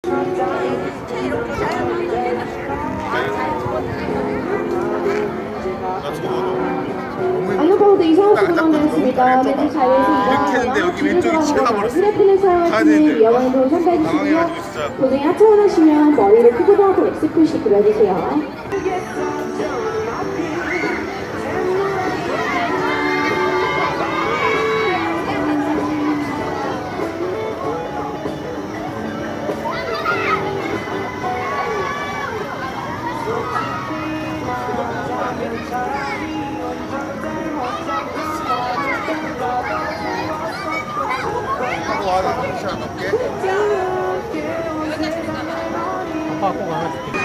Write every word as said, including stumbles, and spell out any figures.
안녕하세요. 이상호 수고하셨습니다. 매주 자리에서 여기 왼쪽이 치워버렸어. 휴대폰을 사용하시는 위험한 선배해주시고요. 도중에 하차원하시면 머리를 크게 하고 엑스 표시 그려주세요. 하고 와라, 시간 넘게. 아빠 꼭 안아줄게.